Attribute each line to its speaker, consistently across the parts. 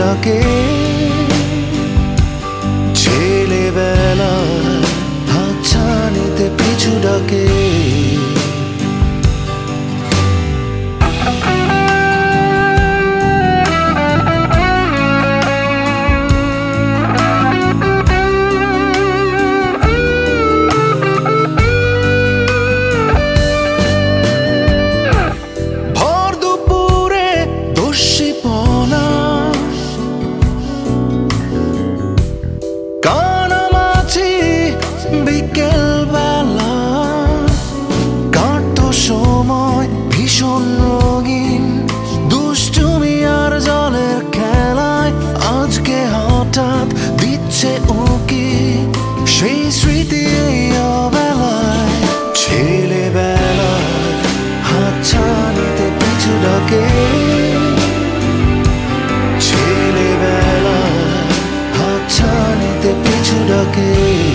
Speaker 1: ডাকে ছেলেবেলা হাতছানিতে পিছু ডাকে ভীষণ রঙিন দুষ্টুমি আর জলের খেলায় আজকে হঠাৎ দিচ্ছে উকি সেই স্মৃতি এই অবেলায় ছেলেবেলায় হাতছানিতে পিছু ডাকে ছেলেবেলায় হাতছানিতে পিছু ডাকে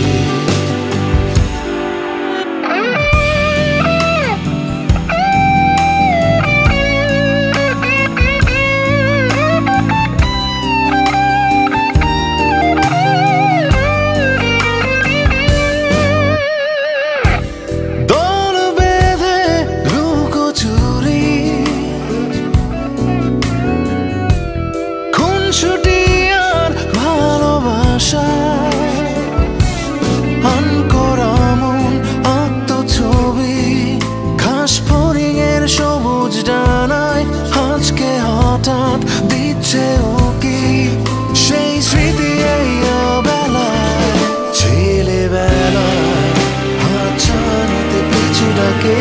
Speaker 1: সবুজ ডানায় আজকে হঠাৎ দিচ্ছে উকি সেই স্মৃতি এই অবেলায় ছেলেবেলায় হাতছানিতে পিছু ডাকে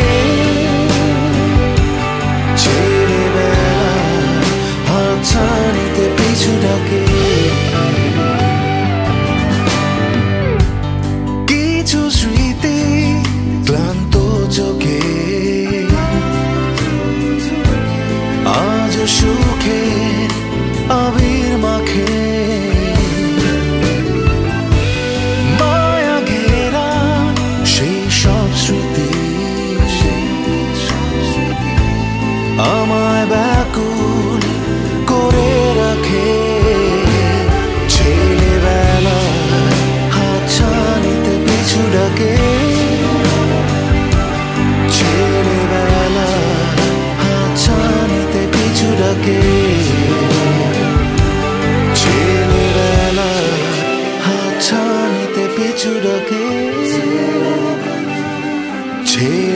Speaker 1: ছেলেবেলায় হাতছানিতে পিছু ডাকে কিছু স্মৃতি ক্লান্ত চোখে আজ সুখের আবির মাখে মায়া ঘেরা সেই সব স্মৃতি আমায় ব্যাকুল করে রাখে ছেলেবেলায় হাতছানিতে পিছু ডাকে ছেলেবেলায় হাতছানিতে পিছু ডাকে